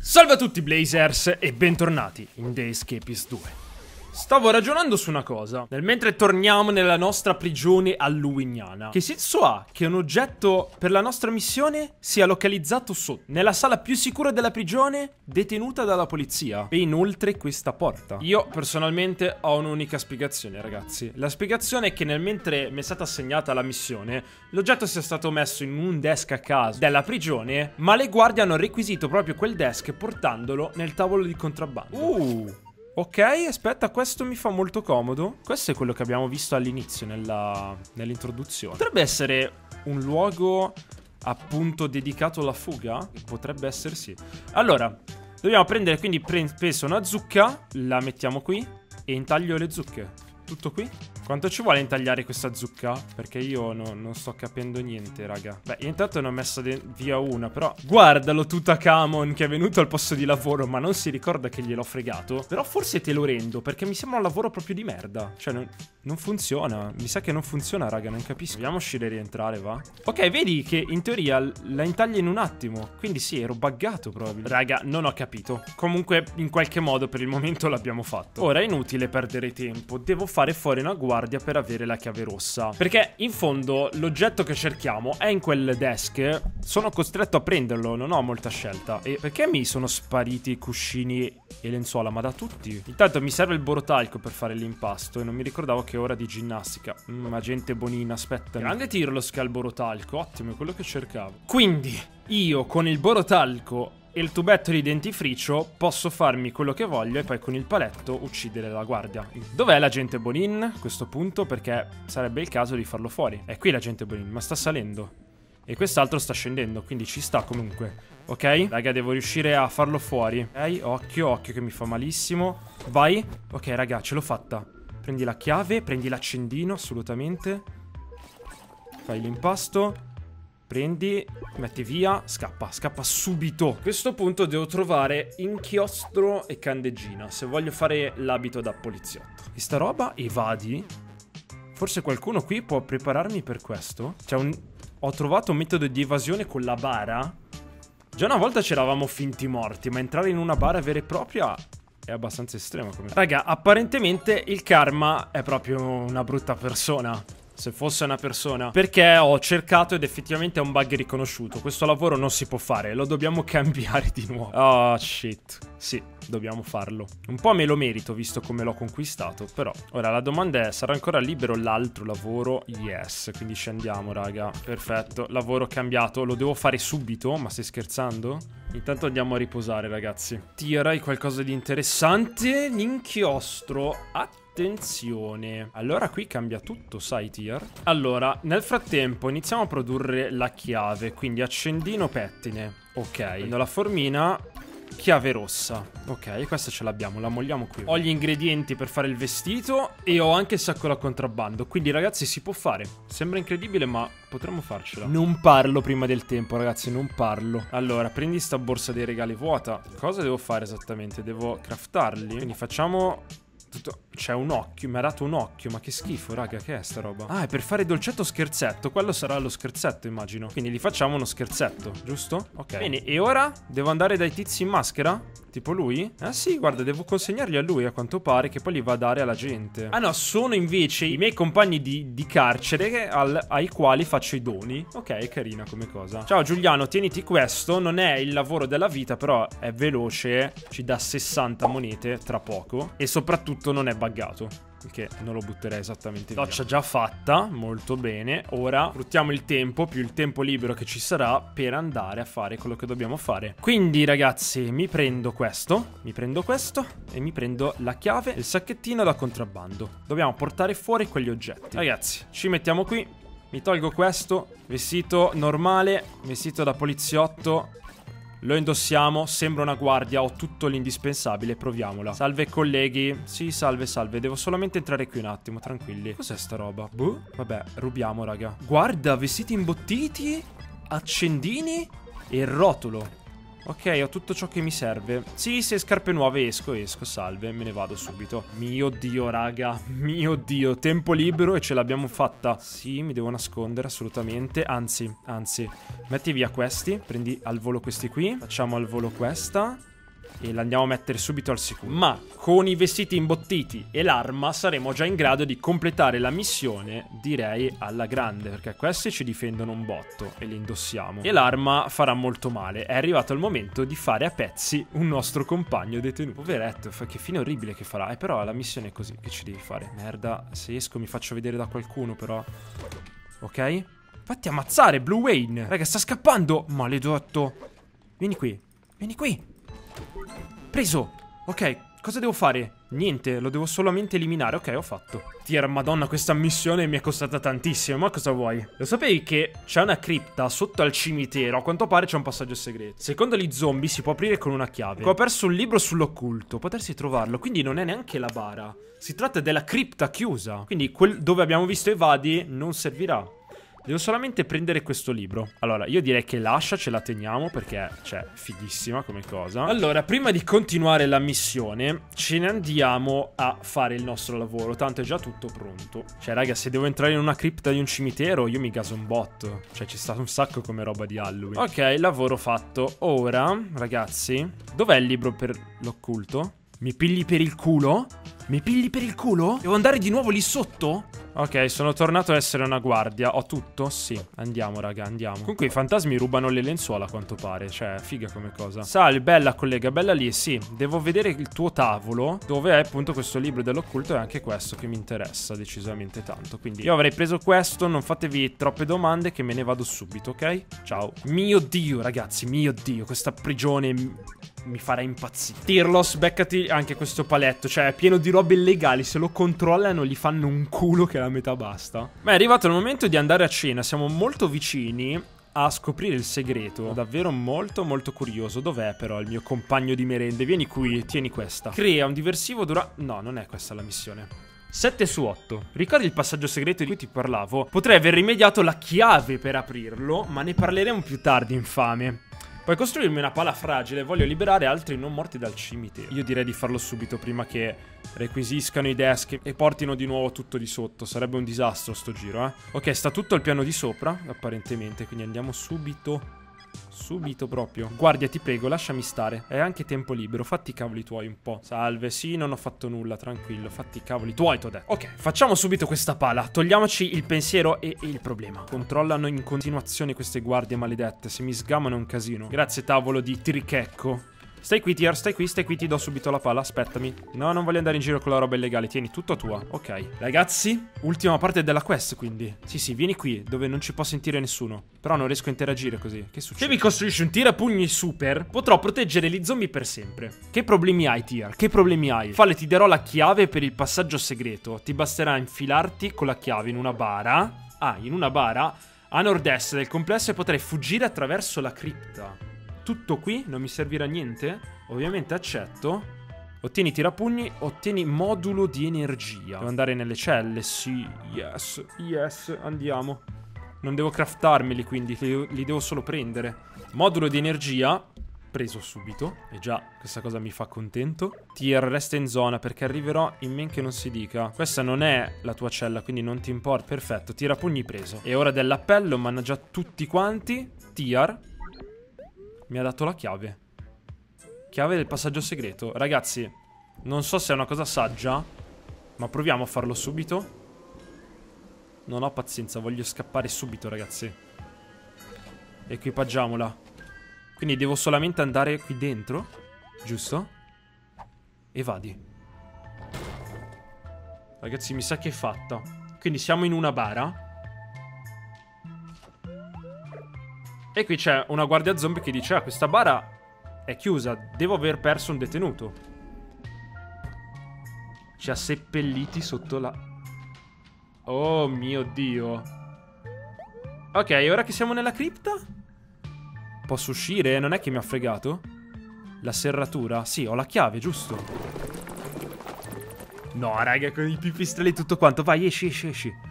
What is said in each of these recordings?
Salve a tutti Blazers e bentornati in The Escapist 2. Stavo ragionando su una cosa, nel mentre torniamo nella nostra prigione alluiniana. Che senso ha che un oggetto per la nostra missione sia localizzato sotto, nella sala più sicura della prigione, detenuta dalla polizia, e inoltre questa porta? Io personalmente ho un'unica spiegazione, ragazzi. La spiegazione è che nel mentre mi è stata assegnata la missione, l'oggetto sia stato messo in un desk a caso della prigione, ma le guardie hanno requisito proprio quel desk portandolo nel tavolo di contrabbando. Ok, aspetta, questo mi fa molto comodo. Questo è quello che abbiamo visto all'inizio nell'introduzione. Potrebbe essere un luogo appunto dedicato alla fuga? Potrebbe essere sì. Allora, dobbiamo prendere quindi penso una zucca, la mettiamo qui e intaglio le zucche. Tutto qui? Quanto ci vuole intagliare questa zucca? Perché io non sto capendo niente, raga. Beh, io intanto ne ho messa via una, però guardalo Tutankhamon che è venuto al posto di lavoro, ma non si ricorda che gliel'ho fregato. Però forse te lo rendo, perché mi sembra un lavoro proprio di merda. Cioè, non funziona. Mi sa che non funziona, raga, non capisco. Vogliamo uscire e rientrare, va? Ok, vedi che in teoria la intaglia in un attimo. Quindi sì, ero buggato proprio. Raga, non ho capito. Comunque, in qualche modo, per il momento l'abbiamo fatto. Ora è inutile perdere tempo. Devo fare fuori una guardia per avere la chiave rossa, perché in fondo l'oggetto che cerchiamo è in quel desk. Sono costretto a prenderlo, non ho molta scelta. E perché mi sono spariti cuscini e lenzuola? Ma da tutti. Intanto mi serve il borotalco per fare l'impasto e non mi ricordavo che è ora di ginnastica. Ma gente bonina, aspetta. Grande Tirlos che ha il borotalco, ottimo, è quello che cercavo. Quindi io con il borotalco e il tubetto di dentifricio posso farmi quello che voglio e poi con il paletto uccidere la guardia. Dov'è l'agente Bonin a questo punto? Perché sarebbe il caso di farlo fuori. È qui l'agente Bonin, ma sta salendo. E quest'altro sta scendendo, quindi ci sta comunque. Ok? Raga, devo riuscire a farlo fuori. Ok, occhio, occhio che mi fa malissimo. Vai. Ok, raga, ce l'ho fatta. Prendi la chiave, prendi l'accendino, assolutamente. Fai l'impasto. Prendi, metti via, scappa subito. A questo punto devo trovare inchiostro e candeggina se voglio fare l'abito da poliziotto. E sta roba evadi? Forse qualcuno qui può prepararmi per questo? Ho trovato un metodo di evasione con la bara. Già una volta c'eravamo finti morti, ma entrare in una bara vera e propria è abbastanza estremo come... Raga, apparentemente il karma è proprio una brutta persona. Se fosse una persona. Perché ho cercato ed effettivamente è un bug riconosciuto. Questo lavoro non si può fare. Lo dobbiamo cambiare di nuovo. Oh shit. Sì, dobbiamo farlo. Un po' me lo merito visto come l'ho conquistato. Però ora la domanda è: sarà ancora libero l'altro lavoro? Yes. Quindi scendiamo, raga. Perfetto. Lavoro cambiato. Lo devo fare subito? Ma stai scherzando? Intanto andiamo a riposare, ragazzi. Tirai qualcosa di interessante. L'inchiostro. Attenzione. Allora qui cambia tutto, sai Tier? Allora, nel frattempo iniziamo a produrre la chiave. Quindi accendino pettine. Ok. Prendo la formina. Chiave rossa. Ok, questa ce l'abbiamo, la molliamo qui. Ho gli ingredienti per fare il vestito e ho anche il sacco da contrabbando. Quindi ragazzi si può fare. Sembra incredibile ma potremmo farcela. Non parlo prima del tempo, ragazzi, non parlo. Allora, prendi sta borsa dei regali vuota. Cosa devo fare esattamente? Devo craftarli. Quindi facciamo... C'è un occhio, mi ha dato un occhio. Ma che schifo, raga, che è sta roba? Ah, è per fare dolcetto scherzetto. Quello sarà lo scherzetto, immagino. Quindi gli facciamo uno scherzetto, giusto? Ok. Bene, e ora devo andare dai tizi in maschera? Tipo lui? Ah sì, guarda, devo consegnarli a lui a quanto pare, che poi li va a dare alla gente. Ah no, sono invece i miei compagni di carcere ai quali faccio i doni. Ok, è carina come cosa. Ciao Giuliano, tieniti questo. Non è il lavoro della vita, però è veloce. Ci dà 60 monete tra poco. E soprattutto non è buggato, che non lo butterei esattamente via. Doccia già fatta, molto bene. Ora sfruttiamo il tempo, più il tempo libero che ci sarà, per andare a fare quello che dobbiamo fare. Quindi ragazzi, mi prendo questo e mi prendo la chiave, il sacchettino da contrabbando. Dobbiamo portare fuori quegli oggetti. Ragazzi, ci mettiamo qui. Mi tolgo questo, vestito normale, vestito da poliziotto. Lo indossiamo, sembra una guardia, ho tutto l'indispensabile, proviamola. Salve colleghi. Sì, salve, salve, devo solamente entrare qui un attimo, tranquilli. Cos'è sta roba? Boh, vabbè, rubiamo, raga. Guarda, vestiti imbottiti, accendini e il rotolo. Ok, ho tutto ciò che mi serve. Sì, se scarpe nuove esco, salve, me ne vado subito. Mio Dio, raga, mio Dio, tempo libero e ce l'abbiamo fatta. Sì, mi devo nascondere assolutamente. Anzi, metti via questi, prendi al volo questi qui. Facciamo al volo questa. e l'andiamo a mettere subito al sicuro. Ma con i vestiti imbottiti e l'arma saremo già in grado di completare la missione, direi, alla grande, perché questi ci difendono un botto e li indossiamo. E l'arma farà molto male. È arrivato il momento di fare a pezzi un nostro compagno detenuto. Poveretto, che fine orribile che farà. Però la missione è così, che ci devi fare? Merda, se esco mi faccio vedere da qualcuno però. Ok? Fatti ammazzare, Blue Wayne. Raga, sta scappando. Maledetto. Vieni qui. Vieni qui. Preso. Ok, cosa devo fare? Niente, lo devo solamente eliminare. Ok, ho fatto. Tier, madonna, questa missione mi è costata tantissimo. Ma cosa vuoi? Lo sapevi che c'è una cripta sotto al cimitero? A quanto pare c'è un passaggio segreto. Secondo gli zombie si può aprire con una chiave. Ho perso un libro sull'occulto. Potersi trovarlo. Quindi non è neanche la bara. Si tratta della cripta chiusa. Quindi quel dove abbiamo visto Evadi non servirà. Devo solamente prendere questo libro. Allora, io direi che l'ascia ce la teniamo perché, cioè, fighissima come cosa. Allora, prima di continuare la missione, ce ne andiamo a fare il nostro lavoro. Tanto è già tutto pronto. Cioè, raga, se devo entrare in una cripta di un cimitero, io mi gaso un botto. Cioè, ci sta un sacco come roba di Halloween. Ok, lavoro fatto. Ora, ragazzi, dov'è il libro per l'occulto? Mi pigli per il culo? Mi pigli per il culo? Devo andare di nuovo lì sotto? Ok, sono tornato a essere una guardia. Ho tutto? Sì, andiamo raga, andiamo. Comunque i fantasmi rubano le lenzuola a quanto pare. Cioè, figa come cosa. Sali, bella collega, bella lì. Sì, devo vedere il tuo tavolo, dove è appunto questo libro dell'occulto. E anche questo che mi interessa decisamente tanto. Quindi io avrei preso questo. Non fatevi troppe domande che me ne vado subito, ok? Ciao. Mio Dio, ragazzi, mio Dio. Questa prigione mi farà impazzire. Tirlos, beccati anche questo paletto. Cioè, è pieno di robe illegali. Se lo controllano gli fanno un culo che la metà basta. Ma è arrivato il momento di andare a cena. Siamo molto vicini a scoprire il segreto. Davvero molto molto curioso. Dov'è però il mio compagno di merende? Vieni qui, tieni questa. Crea un diversivo No, non è questa la missione. 7 su 8. Ricordi il passaggio segreto di cui ti parlavo? Potrei aver rimediato la chiave per aprirlo, ma ne parleremo più tardi, infame. Puoi costruirmi una pala fragile, voglio liberare altri non morti dal cimitero. Io direi di farlo subito prima che requisiscano i desk e portino di nuovo tutto di sotto. Sarebbe un disastro sto giro, eh. Ok, sta tutto al piano di sopra, apparentemente, quindi andiamo subito. Subito proprio. Guardia, ti prego, lasciami stare. Hai anche tempo libero, fatti i cavoli tuoi un po'. Salve, sì, non ho fatto nulla, tranquillo. Fatti i cavoli tuoi, t'ho detto. Ok, facciamo subito questa pala. Togliamoci il pensiero e il problema. Controllano in continuazione queste guardie maledette. Se mi sgamano è un casino. Grazie, tavolo di trichecco. Stai qui, Tier, stai qui, ti do subito la pala, aspettami. No, non voglio andare in giro con la roba illegale, tieni, tutto tua. Ok. Ragazzi, ultima parte della quest, quindi. Sì, vieni qui, dove non ci può sentire nessuno. Però non riesco a interagire così. Che succede? Se mi costruisci un tirapugni super, potrò proteggere gli zombie per sempre. Che problemi hai, Tier? Che problemi hai? Falle, ti darò la chiave per il passaggio segreto. Ti basterà infilarti con la chiave in una bara. Ah, in una bara a nord-est del complesso e potrai fuggire attraverso la cripta. Tutto qui, non mi servirà niente? Ovviamente accetto. Ottieni tirapugni, ottieni modulo di energia. Devo andare nelle celle, sì, yes, andiamo. Non devo craftarmeli, quindi li devo solo prendere. Modulo di energia, preso subito. E già, questa cosa mi fa contento. Tier, resta in zona perché arriverò in men che non si dica. Questa non è la tua cella, quindi non ti importa. Perfetto, tirapugni preso. E ora dell'appello, mannaggia tutti quanti. Tier mi ha dato la chiave. Chiave del passaggio segreto. Ragazzi, non so se è una cosa saggia, ma proviamo a farlo subito. Non ho pazienza, voglio scappare subito, ragazzi. Equipaggiamola. Quindi devo solamente andare qui dentro, giusto? Evadi. Ragazzi, mi sa che è fatta. Quindi siamo in una bara. E qui c'è una guardia zombie che dice: ah, questa bara è chiusa, devo aver perso un detenuto. Ci ha seppelliti sotto la... Oh mio Dio. Ok, ora che siamo nella cripta posso uscire? Non è che mi ha fregato? La serratura? Sì, ho la chiave, giusto? No, raga, con i pipistrelli e tutto quanto. Vai, esci.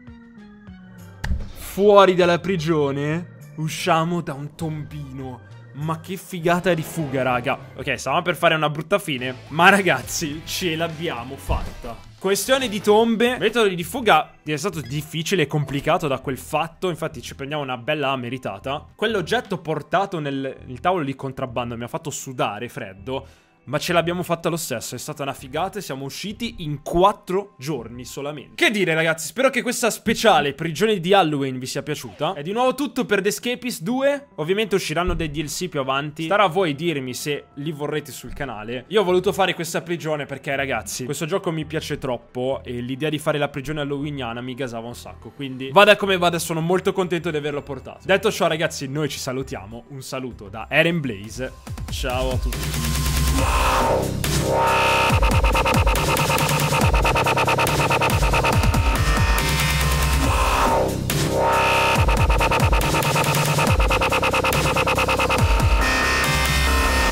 Fuori dalla prigione usciamo da un tombino. Ma che figata di fuga, raga. Ok, stavamo per fare una brutta fine, ma ragazzi, ce l'abbiamo fatta. Questione di tombe. Metodo di fuga è stato difficile e complicato da quel fatto. Infatti ci prendiamo una bella meritata. Quell'oggetto portato nel tavolo di contrabbando mi ha fatto sudare freddo, ma ce l'abbiamo fatta lo stesso, è stata una figata e siamo usciti in 4 giorni solamente. Che dire ragazzi, spero che questa speciale prigione di Halloween vi sia piaciuta. È di nuovo tutto per The Escapist 2, ovviamente usciranno dei DLC più avanti. Starà a voi dirmi se li vorrete sul canale. Io ho voluto fare questa prigione perché ragazzi, questo gioco mi piace troppo e l'idea di fare la prigione halloweeniana mi gasava un sacco. Quindi vada come vada, sono molto contento di averlo portato. Detto ciò ragazzi, noi ci salutiamo. Un saluto da Eren Blaze. Ciao a tutti.